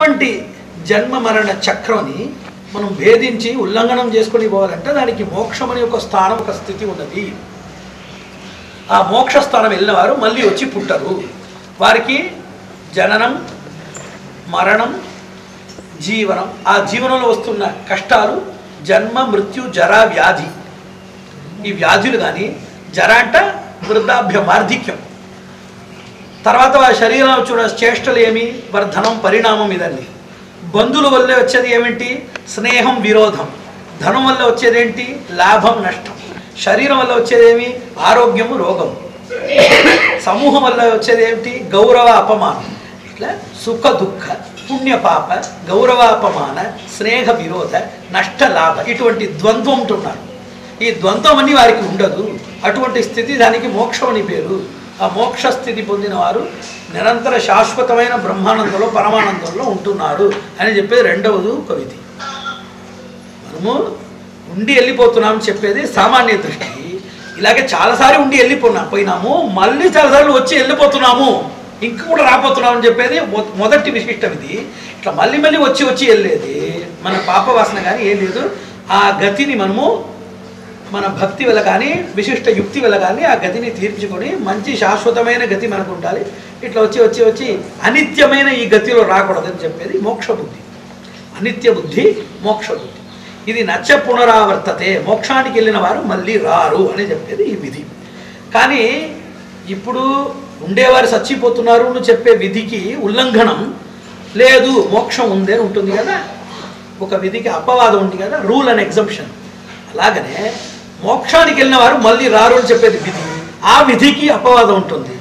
అటువంటి జన్మ మరణ చక్రాన్ని మనం భేదించి ఉల్లంఘనం చేసుకొని పోవాలంటే దానికి మోక్షం అనే ఒక స్థానం, ఒక స్థితి ఉన్నది. ఆ మోక్ష స్థానం వెళ్ళిన వారు మళ్ళీ వచ్చి పుట్టరు. వారికి జననం, మరణం, జీవనం, ఆ జీవనంలో వస్తున్న కష్టాలు జన్మ, మృత్యు, జర, వ్యాధి. ఈ వ్యాధులు కానీ, జర అంట వృద్ధాభ్య వార్ధిక్యం, తర్వాత వారి శరీరంలో చూడ చేష్టలు ఏమి, వర్ధనం, పరిణామం, ఇదండి. బంధువుల వల్ల వచ్చేది ఏమిటి? స్నేహం, విరోధం. ధనం వల్ల వచ్చేది ఏంటి? లాభం, నష్టం. శరీరం వల్ల వచ్చేదేమి? ఆరోగ్యము, రోగం. సమూహం వల్ల వచ్చేది ఏమిటి? గౌరవ, అపమానం. ఇట్లా సుఖ, దుఃఖ, పుణ్య, పాప, గౌరవ, అపమాన, స్నేహ, విరోధ, నష్ట, లాభ, ఇటువంటి ద్వంద్వం ఉంటున్నారు. ఈ ద్వంద్వం అని వారికి ఉండదు. అటువంటి స్థితి, దానికి మోక్షం అని పేరు. ఆ మోక్ష స్థితి పొందిన వారు నిరంతర శాశ్వతమైన బ్రహ్మానందంలో, పరమానందంలో ఉంటున్నారు అని చెప్పేది రెండవది ఒక విధి. మనము ఉండి వెళ్ళిపోతున్నామని చెప్పేది సామాన్య దృష్టి. ఇలాగే చాలాసార్లు ఉండి పోయినాము, మళ్ళీ చాలాసార్లు వచ్చి వెళ్ళిపోతున్నాము, ఇంక కూడా రాపోతున్నాం అని చెప్పేది మొదటి విశిష్ట విధి. ఇట్లా మళ్ళీ మళ్ళీ వచ్చి వెళ్ళేది మన పాపవాసన కానీ ఏం లేదు. ఆ గతిని మనము మన భక్తి వల్ల కానీ, విశిష్ట యుక్తి వల్ల కానీ ఆ గతిని తీర్చుకొని మంచి శాశ్వతమైన గతి మనకు ఉండాలి. ఇట్లా వచ్చి అనిత్యమైన ఈ గతిలో రాకూడదని చెప్పేది మోక్ష బుద్ధి. అనిత్య బుద్ధి మోక్ష బుద్ధి. ఇది నచ్చ పునరావర్తతే, మోక్షానికి వెళ్ళిన వారు మళ్ళీ రారు అని చెప్పేది ఈ విధి. కానీ ఇప్పుడు ఉండేవారు చచ్చిపోతున్నారు అని చెప్పే విధికి ఉల్లంఘనం లేదు, మోక్షం ఉంది అని ఉంటుంది కదా. ఒక విధికి అపవాదం ఉంది కదా, రూల్ అండ్ ఎగ్జంప్షన్. అలాగనే మోక్షానికి వెళ్ళిన వారు మళ్ళీ రారు అని చెప్పేది విధి. ఆ విధికి అపవాదం ఉంటుంది.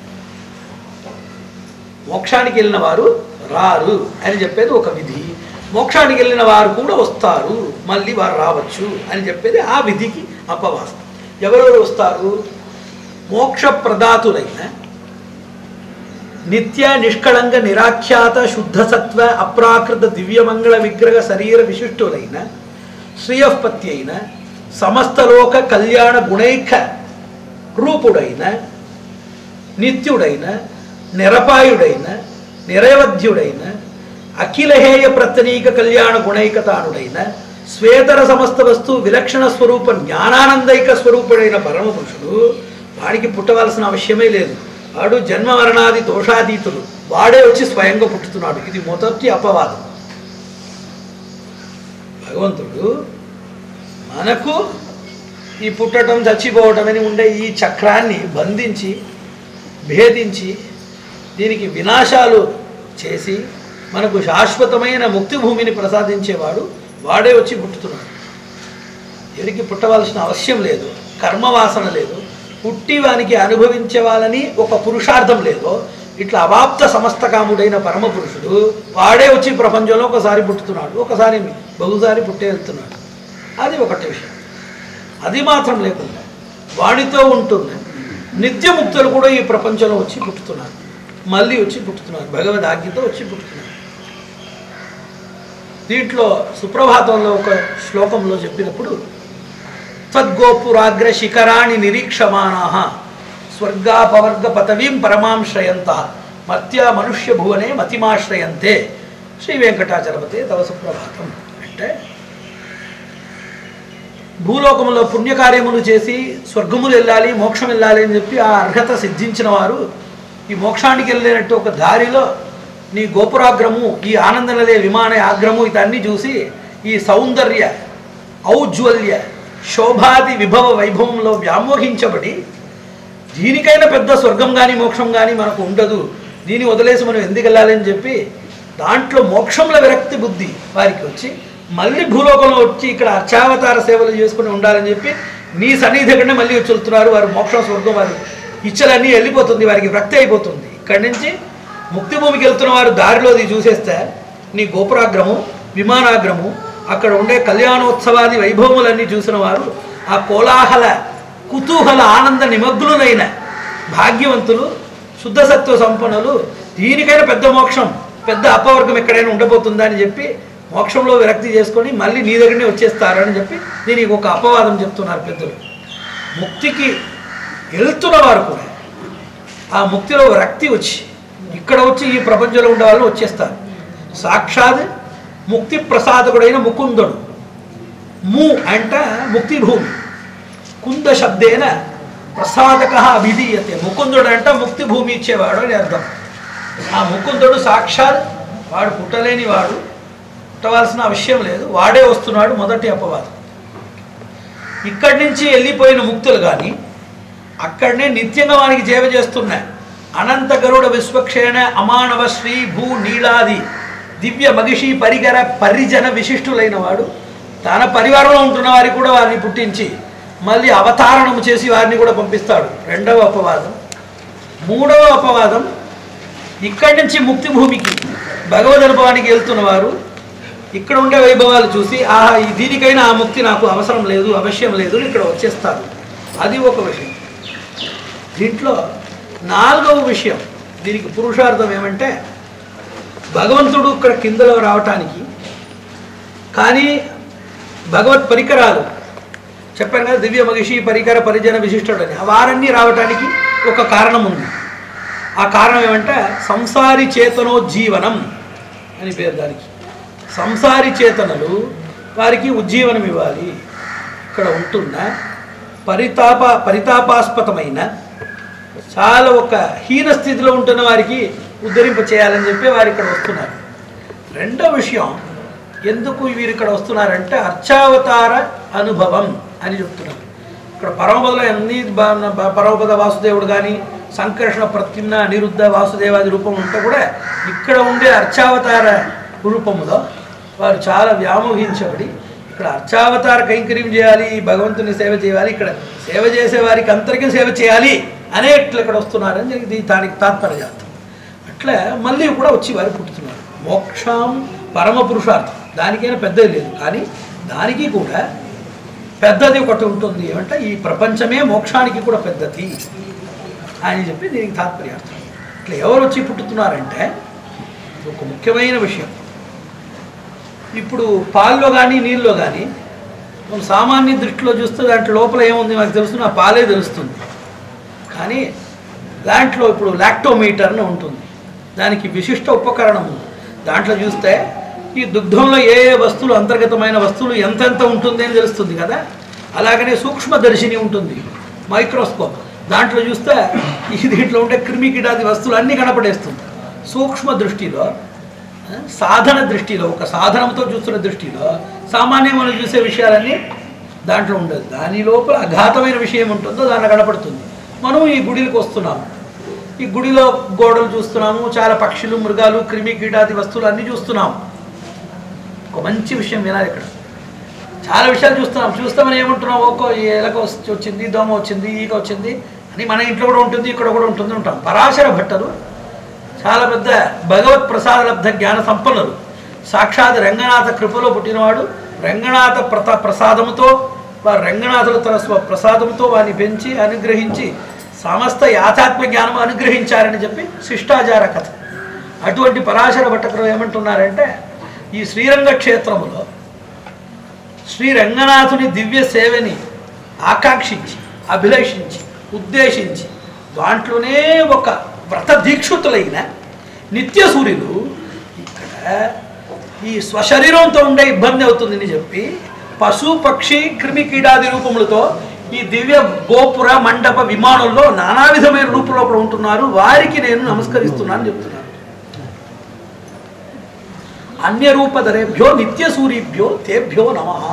మోక్షానికి వెళ్ళిన వారు రారు అని చెప్పేది ఒక విధి. మోక్షానికి వెళ్ళిన వారు కూడా వస్తారు, మళ్ళీ వారు రావచ్చు అని చెప్పేది ఆ విధికి అపవాదం. ఎవరెవరు వస్తారు? మోక్ష ప్రదాతులైన నిత్య, నిష్కళంక, నిరాఖ్యాత, శుద్ధసత్వ, అప్రాకృత, దివ్యమంగళ విగ్రహ శరీర విశిష్టులైన, శ్రీయపత్తి అయిన, సమస్తలోక కళ్యాణ గుణైక రూపుడైన, నిత్యుడైన, నిరపాయుడైన, నిరవధ్యుడైన, అఖిలహేయ ప్రతనీక కళ్యాణ గుణైకతానుడైన, శ్వేతర సమస్త వస్తు విలక్షణ స్వరూప జ్ఞానానందైక స్వరూపుడైన పరమపురుషుడు. వాడికి పుట్టవలసిన అవశ్యమే లేదు. వాడు జన్మ మరణాది దోషాతీతుడు. వాడే వచ్చి స్వయంగా పుట్టుతున్నాడు. ఇది మొదటి అపవాదం. భగవంతుడు మనకు ఈ పుట్టడం, చచ్చిపోవటం అని ఉండే ఈ చక్రాన్ని బంధించి, భేదించి, దీనికి వినాశాలు చేసి మనకు శాశ్వతమైన ముక్తి భూమిని ప్రసాదించేవాడు వాడే వచ్చి పుట్టుతున్నాడు. ఎవరికి పుట్టవలసిన అవశ్యం లేదు, కర్మవాసన లేదు, పుట్టి వానికి అనుభవించేవాళ్ళని ఒక పురుషార్థం లేదు. ఇట్లా అవాప్త సమస్త కాముడైన పరమపురుషుడు వాడే వచ్చి ప్రపంచంలో ఒకసారి పుట్టుతున్నాడు, ఒకసారి బహుసారి పుట్టే వెళ్తున్నాడు. అది ఒకటి విషయం. అది మాత్రం లేకుండా వాడితో ఉంటున్న నిత్యముక్తులు కూడా ఈ ప్రపంచంలో వచ్చి పుట్టుతున్నారు, మళ్ళీ వచ్చి పుట్టుతున్నారు, భగవద్ ఆజ్ఞతో వచ్చి పుట్టుతున్నారు. దీంట్లో సుప్రభాతంలో ఒక శ్లోకంలో చెప్పినప్పుడు, తద్గోపురాగ్ర శిఖరాణి నిరీక్షమానాః స్వర్గాపవర్గ పదవీం పరమాంశ్రయంతః మర్త్య మనుష్య భువనే మతిమాశ్రయంతే శ్రీ వెంకటాచలపతే తవ సుప్రభాతం. అంటే భూలోకంలో పుణ్యకార్యములు చేసి స్వర్గములు వెళ్ళాలి, మోక్షం వెళ్ళాలి అని చెప్పి ఆ అర్హత సిద్ధించిన వారు ఈ మోక్షానికి వెళ్ళినట్టు ఒక దారిలో నీ గోపురాగ్రము, ఈ ఆనందనలే విమాన ఆగ్రము, ఇదన్నీ చూసి ఈ సౌందర్య, ఔజ్వల్య, శోభాది విభవ వైభవంలో వ్యామోహించబడి దీనికైనా పెద్ద స్వర్గం కానీ మోక్షం కానీ మనకు ఉండదు, దీన్ని వదిలేసి మనం ఎందుకు వెళ్ళాలని చెప్పి దాంట్లో మోక్షంలో విరక్తి బుద్ధి వారికి వచ్చి మళ్ళీ భూలోకంలో వచ్చి ఇక్కడ అర్చావతార సేవలు చేసుకుని ఉండాలని చెప్పి నీ సన్నిధి దగ్గరనే మళ్ళీ వచ్చి వెళ్తున్నారు. వారు మోక్షం, స్వర్గం, వారు ఇచ్చలన్నీ వెళ్ళిపోతుంది, వారికి విరక్తి అయిపోతుంది. ఇక్కడి నుంచి ముక్తి భూమికి వెళ్తున్న వారు దారిలోది చూసేస్తే నీ గోపురాగ్రము, విమానాగ్రము, అక్కడ ఉండే కళ్యాణోత్సవాది వైభవములన్నీ చూసిన వారు ఆ కోలాహల, కుతూహల, ఆనంద నిమగ్నులైన భాగ్యవంతులు, శుద్ధసత్వ సంపన్నులు దీనికైనా పెద్ద మోక్షం, పెద్ద అపవర్గం ఎక్కడైనా ఉండబోతుందా అని చెప్పి మోక్షంలో విరక్తి చేసుకొని మళ్ళీ నీ దగ్గరనే వచ్చేస్తారని చెప్పి దీనికి ఒక అపవాదం చెప్తున్నారు పెద్దలు. ముక్తికి వెళ్తున్న వారు కూడా ఆ ముక్తిలో రక్తి వచ్చి ఇక్కడ వచ్చి ఈ ప్రపంచంలో ఉండే వాళ్ళు వచ్చేస్తారు. సాక్షాత్ ముక్తి ప్రసాదకుడైన ముకుందుడు. ము అంట ముక్తి భూమి, కుంద శబ్దేన ప్రసాదక అభిధీయతే. ముకుందుడు అంట ముక్తి భూమి ఇచ్చేవాడు అని అర్థం. ఆ ముకుందుడు సాక్షాత్ వాడు పుట్టలేని వాడు, పుట్టవలసిన విషయం లేదు, వాడే వస్తున్నాడు. మొదటి అపవాదం. ఇక్కడి నుంచి వెళ్ళిపోయిన ముక్తులు కానీ అక్కడనే నిత్యంగా వానికి సేవ చేస్తున్నాయి. అనంత గరుడ విశ్వక్షేణ అమానవ శ్రీ భూ నీలాది దివ్య మగిషి పరిగర పరిజన విశిష్టులైన వాడు తన పరివారంలో ఉంటున్న వారికి కూడా వారిని పుట్టించి మళ్ళీ అవతారణము చేసి వారిని కూడా పంపిస్తాడు. రెండవ అపవాదం. మూడవ అపవాదం, ఇక్కడి నుంచి ముక్తి భూమికి భగవద్ అనుభవానికి వెళ్తున్న వారు ఇక్కడ ఉండే వైభవాలు చూసి దీనికైనా ఆ ముక్తి నాకు అవసరం లేదు, అవశ్యం లేదు, ఇక్కడ వచ్చేస్తారు. అది ఒక విషయం. దీంట్లో నాలుగవ విషయం, దీనికి పురుషార్థం ఏమంటే భగవంతుడు ఇక్కడ కిందలో రావటానికి కానీ భగవత్ పరికరాలు చెప్పాను కదా, దివ్య మగిషి పరికర పరిజన విశిష్టుడు అని, వారన్నీ రావటానికి ఒక కారణం ఉంది. ఆ కారణం ఏమంటే సంసారి చేతనోజ్జీవనం అని పేరు దానికి. సంసారి చేతనలు వారికి ఉజ్జీవనం ఇవ్వాలి. ఇక్కడ ఉంటున్న పరితాపాస్పదమైన చాలా ఒక హీన స్థితిలో ఉంటున్న వారికి ఉద్ధరింప చేయాలని చెప్పి వారు ఇక్కడ వస్తున్నారు. రెండో విషయం, ఎందుకు వీరు ఇక్కడ వస్తున్నారంటే అర్చావతార అనుభవం అని చెప్తున్నారు. ఇక్కడ పరమపదలో ఎన్ని పరమపద వాసుదేవుడు కానీ సంకర్షణ ప్రత్యుమ్న అనిరుద్ధ వాసుదేవాది రూపం ఉంటే కూడా ఇక్కడ ఉండే అర్చావతార రూపములో వారు చాలా వ్యామోహించబడి ఇక్కడ అర్చావతార కైంకర్యం చేయాలి, భగవంతుని సేవ చేయాలి, ఇక్కడ సేవ చేసే వారికి అందరికీ సేవ చేయాలి అనేట్లు ఇక్కడ వస్తున్నారని జరిగింది. దానికి తాత్పర్యార్థం. అట్లా మళ్ళీ కూడా వచ్చి వారు పుట్టుతున్నారు. మోక్షం పరమ పురుషార్థం, దానికైనా పెద్దది లేదు, కానీ దానికి కూడా పెద్దది ఒకటి ఉంటుంది. ఏమంటే ఈ ప్రపంచమే మోక్షానికి కూడా పెద్దది అని చెప్పి దీనికి తాత్పర్యార్థం. ఇట్లా ఎవరు వచ్చి పుట్టుతున్నారంటే ఒక ముఖ్యమైన విషయం. ఇప్పుడు పాల్లో కానీ నీళ్ళలో కానీ మనం సామాన్య దృష్టిలో చూస్తే దాంట్లో లోపల ఏముంది మనకు తెలుస్తుంది, ఆ పాలే తెలుస్తుంది. కానీ దాంట్లో ఇప్పుడు లాక్టోమీటర్ అని ఉంటుంది, దానికి విశిష్ట ఉపకరణం ఉంది. దాంట్లో చూస్తే ఈ దుగ్ధంలో ఏ ఏ వస్తువులు అంతర్గతమైన వస్తువులు ఎంతెంత ఉంటుంది అని తెలుస్తుంది కదా. అలాగనే సూక్ష్మదర్శిని ఉంటుంది, మైక్రోస్కోప్. దాంట్లో చూస్తే దీంట్లో ఉండే క్రిమి కీటాది వస్తువులు అన్నీ కనపడేస్తుంది. సూక్ష్మ దృష్టిలో, సాధన దృష్టిలో, ఒక సాధనంతో చూస్తున్న దృష్టిలో సామాన్యంగా మనం చూసే విషయాలన్నీ దాంట్లో ఉండదు. దాని లోపల అఘాతమైన విషయం ఉంటుందో దాంట్లో కనపడుతుంది. మనం ఈ గుడికి వస్తున్నాము, ఈ గుడిలో గోడలు చూస్తున్నాము, చాలా పక్షులు, మృగాలు, క్రిమి కీటాది వస్తువులు అన్నీ చూస్తున్నాము. ఒక మంచి విషయం వినాలి. ఇక్కడ చాలా విషయాలు చూస్తున్నాం. చూస్తే మనం ఏమంటున్నాం, ఒక్కో ఎలక వచ్చింది, దోమ వచ్చింది, ఈగ వచ్చింది అని మన ఇంట్లో కూడా ఉంటుంది, ఇక్కడ కూడా ఉంటుంది ఉంటాం. పరాశర భట్టరు చాలా పెద్ద భగవత్ ప్రసాదలబ్ధ జ్ఞాన సంపన్నులు. సాక్షాత్ రంగనాథ కృపలో పుట్టినవాడు. రంగనాథ ప్రసాదముతో వారు రంగనాథులు తన ప్రసాదంతో వారిని పెంచి అనుగ్రహించి సమస్త యాథాత్మ్య జ్ఞానం అనుగ్రహించారని చెప్పి శిష్టాచార కథ. అటువంటి పరాశర భట్టకరు ఏమంటున్నారంటే ఈ శ్రీరంగ క్షేత్రములో శ్రీ రంగనాథుని దివ్య సేవని ఆకాంక్షించి, అభిలషించి, ఉద్దేశించి దాంట్లోనే ఒక వ్రత దీక్షితులైన నిత్య సూర్యులు ఇక్కడ ఈ స్వశరీరంతో ఉండే ఇబ్బంది అవుతుందని చెప్పి పశు పక్షి క్రిమి కీడాది రూపములతో ఈ దివ్య గోపుర మండప విమానంలో నానా విధమైన రూపంలో ఉంటున్నారు. వారికి నేను నమస్కరిస్తున్నాను చెప్తున్నాను. అన్య రూపధరేభ్యో నిత్య సూర్యభ్యో తేభ్యో నమః.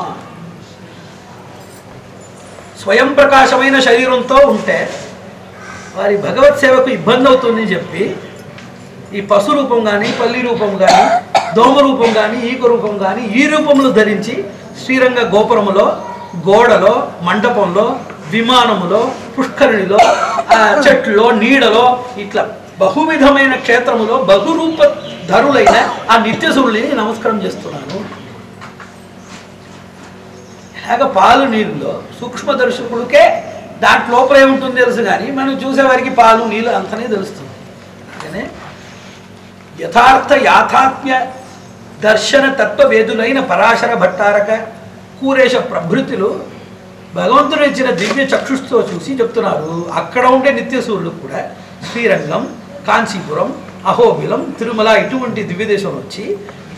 స్వయం ప్రకాశమైన శరీరంతో ఉంటే వారి భగవత్ సేవకు ఇబ్బంది అవుతుందని చెప్పి ఈ పశు రూపం కానీ, పల్లి రూపం కానీ, దోమ రూపం కానీ, ఈక రూపం కానీ ఈ రూపములు ధరించి శ్రీరంగ గోపురములో, గోడలో, మండపంలో, విమానములో, పుష్కరిణిలో, చెట్లో, నీడలో ఇట్లా బహువిధమైన క్షేత్రములో బహురూప ధరులైన ఆ నిత్యసూరుని నమస్కారం చేస్తున్నాను. ఇలాగ పాలు నీళ్ళలో సూక్ష్మ దర్శకుడికే దాంట్లో లోపల ఏముంటుంది తెలుసు, కానీ మనం చూసేవారికి పాలు నీళ్ళు అంతనే తెలుస్తుంది. అందుకనే యథార్థ యాథాత్మ్య దర్శన తత్వవేదులైన పరాశర భట్టారక, కూరేశ ప్రభృతులు భగవంతుడు ఇచ్చిన దివ్య చక్షుస్తో చూసి చెప్తున్నారు. అక్కడ ఉండే నిత్యసూరులు కూడా శ్రీరంగం, కాంచీపురం, అహోబిలం తిరుమల ఇటువంటి దివ్యదేశం వచ్చి